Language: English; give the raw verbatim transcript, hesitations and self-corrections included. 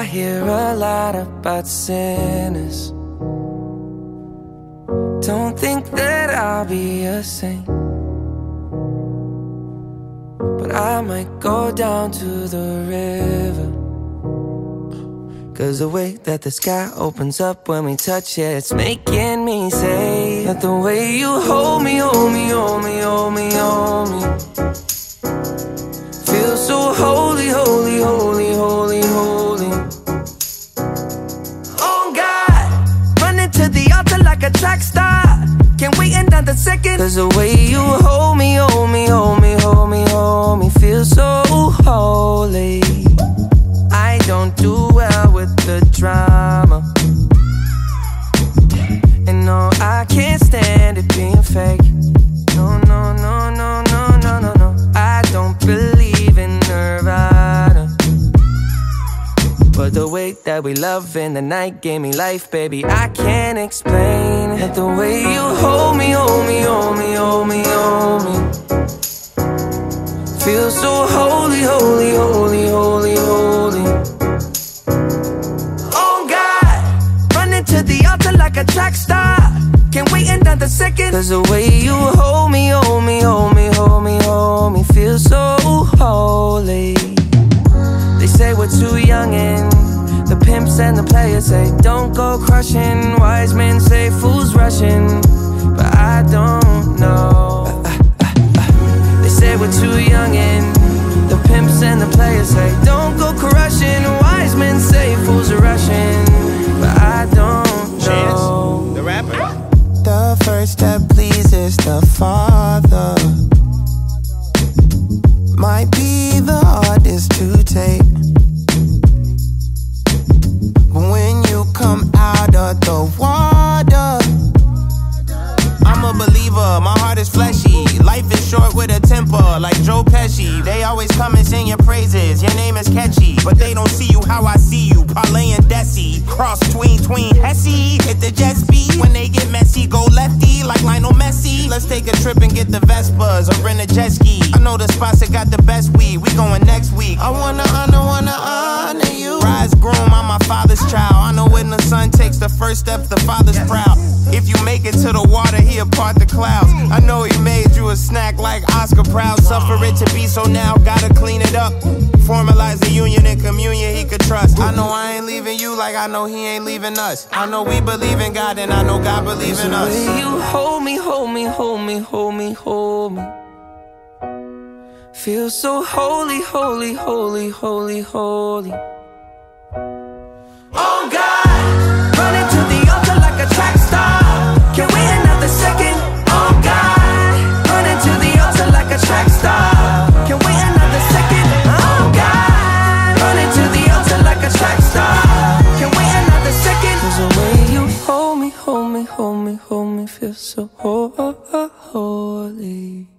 hear a lot about sinners. Don't think that I'll be a saint, but I might go down to the river. Cause the way that the sky opens up when we touch it, it's making me say that the way you hold me, hold me, hold me, hold me, hold me, feels so holy, holy, holy, holy, holy. Oh God, running to the altar like a track star. Can't wait another second. Cause the way you hold me, hold me, hold me, hold me, hold me, feels so holy. I don't do well with the drama, and no, I can't stand it being fake. No, no, no, no, no, no, no, no. I don't believe in nirvana, but the way that we love in the night gave me life, baby. I can't explain that the way you hold me, hold me, hold me, hold me, hold me, feels so holy, holy, holy, holy, holy. To the altar like a track star. Can't wait another second. Cause the way you hold me, hold me, hold me, hold me, hold me, feels so holy. They say we're too young and the pimps and the players say don't go crushing. Wise men say fools rushing, but I don't know. They say we're too young and the pimps and the players say don't go crushing. Wise men say fools are rushing, but I don't know. Chance, the rapper. The first step pleases the Father. Might be the hardest to take, but when you come out of the water, I'm a believer, my heart is fleshy. Life is short with a temper, like Joe Pesci. They always come and sing your praises, your name is catchy, but they don't see you how I see you. Parlay and Desi, cross tween, tween, Hesse. Hit the jet speed, when they get messy, go lefty, like Lionel Messi. Let's take a trip and get the Vespas, or rent a jet ski. I know the spots that got the best weed, we going next week. I wanna honor, wanna honor you. Rise groom, I'm my father's child. I know when the son takes the first step, the father's proud. If you make it to the water, he'll part the clouds. I know he made you a snack like Oscar Proud. Suffer it to be, so now gotta clean it up. Formalize the union and communion he could trust. I know I ain't leaving you like I know he ain't leaving us. I know we believe in God and I know God believes in us. The way you hold me, hold me, hold me, hold me, hold me, feels so holy, holy, holy, holy, holy. Oh God, running to the altar like a track star. Can't wait another second. Oh God, running to the altar like a track star. Can't wait another second. Oh God, running to the altar like a track star. Can't wait another second. Cause the way you hold me, hold me, hold me, hold me, feels so holy.